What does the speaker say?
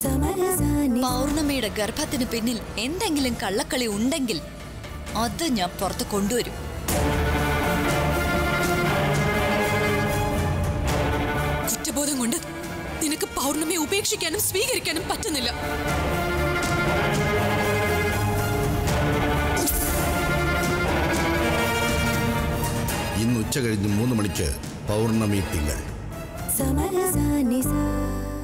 പൗർണമിയുടെ ഗർഭത്തിന് പിന്നിൽ എന്തെങ്കിലും കള്ളക്കളി ഉണ്ടെങ്കിൽ അത് ഞാൻ പുറത്ത് കൊണ്ടുവരും. കുറ്റബോധം കൊണ്ട് നിനക്ക് പൗർണമിയെ ഉപേക്ഷിക്കാനും സ്വീകരിക്കാനും പറ്റുന്നില്ല. ഇന്ന് ഉച്ച കഴിഞ്ഞ് 3 മണിക്ക് പൗർണമി തിങ്കൾ.